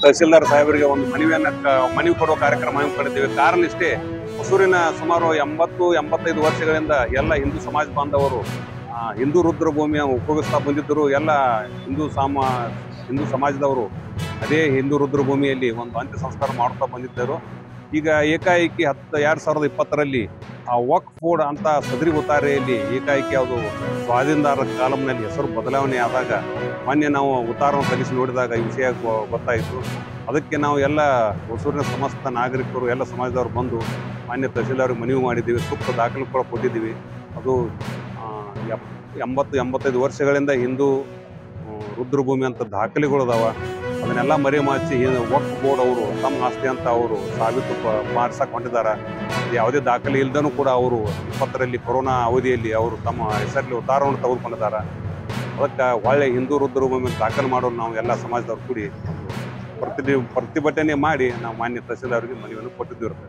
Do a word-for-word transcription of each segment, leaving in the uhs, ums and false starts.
ತಹಸೀಲ್ದಾರ್ ಸಾಹೇಬರಿಗೆ ಒಂದು ಮನವಿಯನ್ನ ಮನವಿ ಕೊಡುವ ಕಾರ್ಯಕ್ರಮ ಹಮ್ಮಿಕೊಂಡಿದ್ದೇವೆ. ಕಾರಣ ಇಷ್ಟೇ, ಹೊಸೂರಿನ ಸುಮಾರು ಎಂಬತ್ತು ಎಂಬತ್ತೈದು ವರ್ಷಗಳಿಂದ ಎಲ್ಲ ಹಿಂದೂ ಸಮಾಜ ಬಾಂಧವರು ಹಿಂದೂ ರುದ್ರಭೂಮಿಯ ಉಪಯೋಗಿಸ್ತಾ ಬಂದಿದ್ದರು. ಎಲ್ಲ ಹಿಂದೂ ಸಾಮ ಹಿಂದೂ ಸಮಾಜದವರು ಅದೇ ಹಿಂದೂ ರುದ್ರಭೂಮಿಯಲ್ಲಿ ಒಂದು ಅಂತ್ಯ ಸಂಸ್ಕಾರ ಮಾಡ್ತಾ ಬಂದಿದ್ದರು. ಈಗ ಏಕಾಏಕಿ ಹತ್ತು ಎರಡ್ ಸಾವಿರದ ಇಪ್ಪತ್ತರಲ್ಲಿ ಆ ವಕ್ಫ್ ಬೋರ್ಡ್ ಅಂತ ಸದರಿ ಉತ್ತಾರೆಯಲ್ಲಿ ಏಕಾಏಕಿ ಅದು ಸ್ವಾಧೀನದಾರ ಕಾಲಂನಲ್ಲಿ ಹೆಸರು ಬದಲಾವಣೆ ಆದಾಗ ಮೊನ್ನೆ ನಾವು ಉತ್ತಾರವನ್ನು ತೆಗೆಸಿ ನೋಡಿದಾಗ ಈ ವಿಷಯ ಗೊತ್ತಾಯಿತು. ಅದಕ್ಕೆ ನಾವು ಎಲ್ಲ ಹೊಸೂರಿನ ಸಮಸ್ತ ನಾಗರಿಕರು ಎಲ್ಲ ಸಮಾಜದವರು ಬಂದು ಮಾನ್ಯ ತಹಸೀಲ್ದಾರ್ಗೆ ಮನವಿ ಮಾಡಿದ್ದೀವಿ. ಸೂಕ್ತ ದಾಖಲೆ ಕೂಡ ಕೊಟ್ಟಿದ್ದೀವಿ. ಅದು ಎಂಬತ್ತು ಎಂಬತ್ತೈದು ವರ್ಷಗಳಿಂದ ಹಿಂದೂ ರುದ್ರಭೂಮಿ ಅಂತ ದಾಖಲೆಗಳು ಅದಾವ. ಅದನ್ನೆಲ್ಲ ಮರೆಮಾಚಿ ವಕ್ಫ್ ಬೋರ್ಡ್ ಅವರು ತಮ್ಮ ಆಸ್ತಿ ಅಂತ ಅವರು ಸಾಬೀತು ಮಾಡಿಸಕ್ಕೆ ಹೊಂಟಿದ್ದಾರೆ. ಯಾವುದೇ ದಾಖಲೆ ಇಲ್ದನೂ ಕೂಡ ಅವರು ಇಪ್ಪತ್ತರಲ್ಲಿ ಕೊರೋನಾ ಅವಧಿಯಲ್ಲಿ ಅವರು ತಮ್ಮ ಹೆಸರಲ್ಲಿ ಉತ್ತಾರವನ್ನು ತೆಗೆದುಕೊಂಡಿದ್ದಾರೆ. ಅದಕ್ಕೆ ಒಳ್ಳೆ ಹಿಂದೂ ರುದ್ರಭೂಮಿ ದಾಖಲೆ ಮಾಡೋರು ನಾವು ಎಲ್ಲ ಸಮಾಜದವ್ರು ಕೂಡಿ ಪ್ರತಿ ಪ್ರತಿಭಟನೆ ಮಾಡಿ ನಾವು ಮಾನ್ಯ ತಹಸೀಲ್ದಾರ್ಗೆ ಮನವಿಯನ್ನು ಕೊಟ್ಟಿದ್ದಿರ್ತೇವೆ.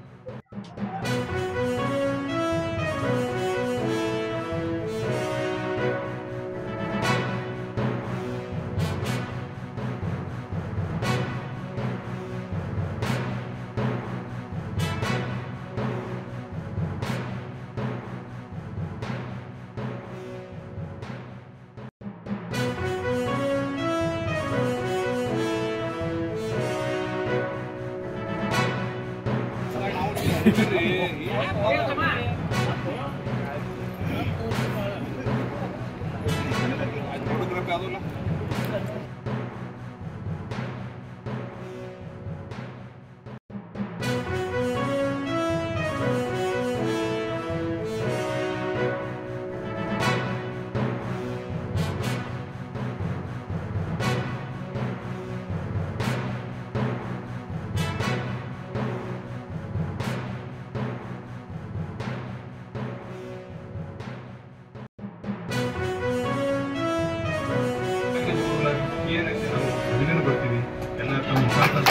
ಬರ್ತೀವಿ ಎಲ್ಲ ತಮ್ಮ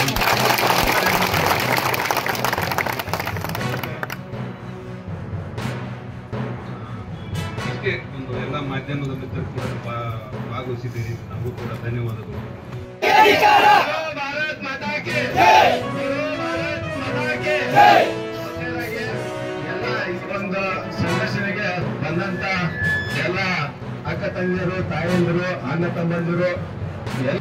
ಇಷ್ಟೇ ಒಂದು ಎಲ್ಲ ಮಾಧ್ಯಮದ ಮಿತ್ರರು ಕೂಡ ಭಾಗವಹಿಸಿದ್ದೀರಿ. ನಾವು ಕೂಡ ಧನ್ಯವಾದಗಳು. ಭಾರತ್ ಮಾತಾ ಕಿ ಜೈ, ಭಾರತ್ ಮಾತಾ ಕಿ ಜೈ. ಎಲ್ಲ ಈ ಒಂದು ಸಂಘರ್ಷಣೆಗೆ ಬಂದಂತ ಎಲ್ಲ ಅಕ್ಕ ತಂಗಿಯರು, ತಾಯಂದಿರು, ಅಣ್ಣ ತಮ್ಮಂದಿರು